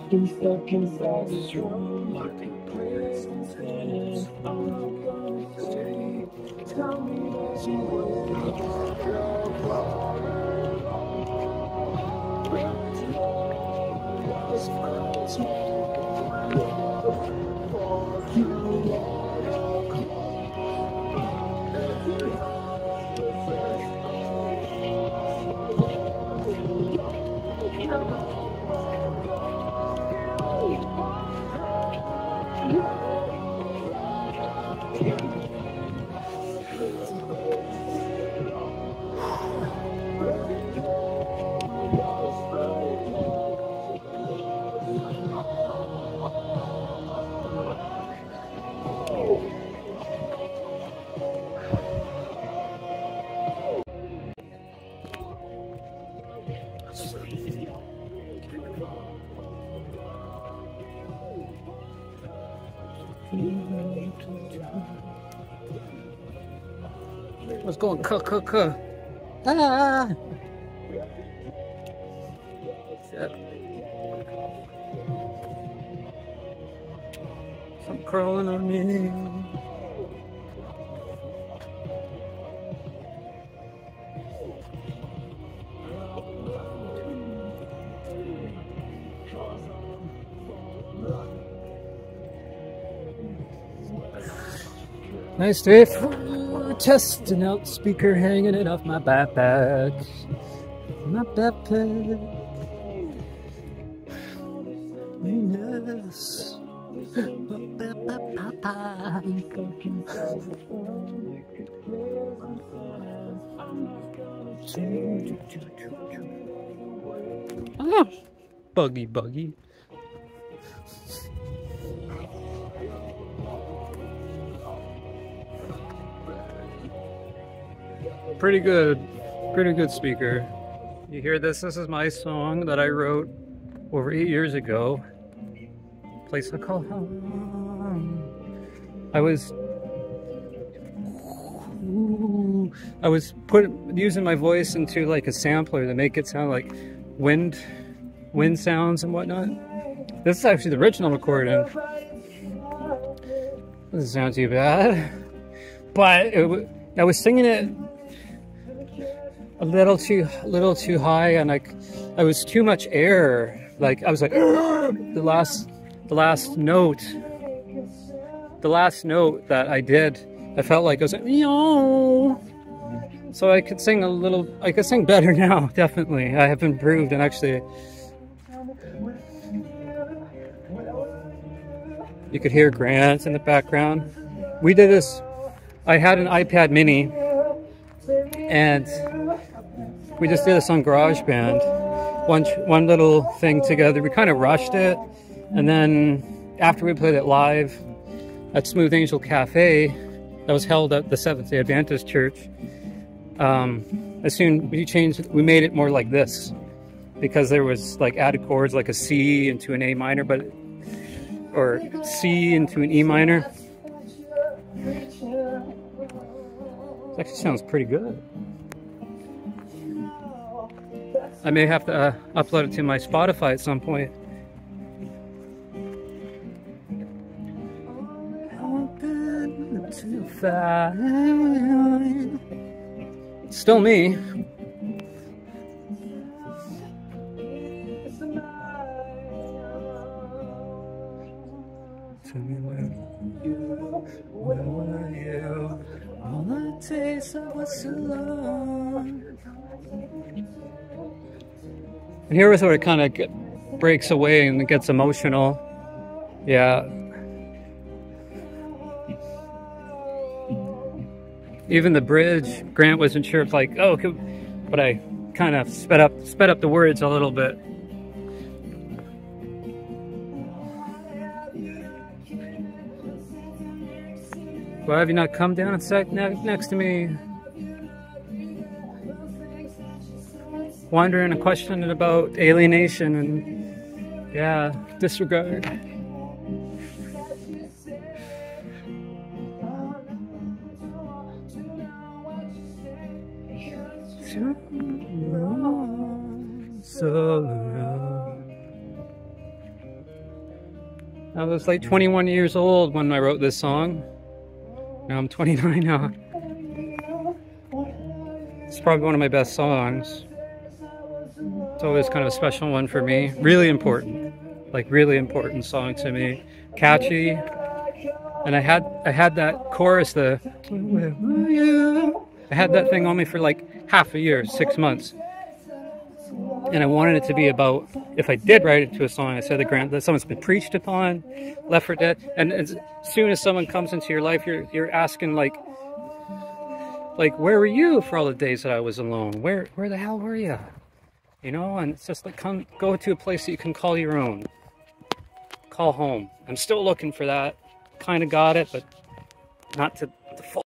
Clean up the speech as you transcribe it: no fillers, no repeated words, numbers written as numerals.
been stuck inside this room. I think prison's in. I'm not gonna stay. Tell me that you will. What's going Ah! Some crawling on me. Nice day for testing out speaker, hanging it off my backpack. My backpack. Yes. Ah, buggy. Pretty good speaker. You hear this? This is my song that I wrote over 8 years ago. Place I call home. I was using my voice into like a sampler to make it sound like wind sounds and whatnot. This is actually the original recording. Doesn't sound too bad, but I was singing it a little too high, and I was too much air. Like I was like the last note that I did, I felt like I was like, yo. So I could sing better now. Definitely, I have improved, and actually, you could hear Grant in the background. We did this. I had an iPad Mini, and we just did this on GarageBand. One little thing together. We kind of rushed it, and then after we played it live at Smooth Angel Cafe, that was held at the Seventh-day Adventist Church. We made it more like this, because there was like added chords like a C into an A minor, or C into an E minor. It actually sounds pretty good. I may have to upload it to my Spotify at some point. Still me. Tell me where were you? All the days I was so long. And here is where it kind of breaks away and it gets emotional. Yeah. Even the bridge, Grant wasn't sure if like, oh, but I kind of sped up the words a little bit. Why have you not come down and sat next to me? Wondering and questioning about alienation and, yeah, disregard. So long. I was like 21 years old when I wrote this song. Now I'm 29 now. It's probably one of my best songs. It's always kind of a special one for me. Really important. Like really important song to me. Catchy. And I had that chorus, I had that thing on me for like half a year, 6 months. And I wanted it to be about, if I did write it to a song, I said that someone's been preached upon, left for dead. And as soon as someone comes into your life, you're asking like, where were you for all the days that I was alone? Where the hell were you? You know, and it's just like, go to a place that you can call your own. Call home. I'm still looking for that. Kind of got it, but not to the full.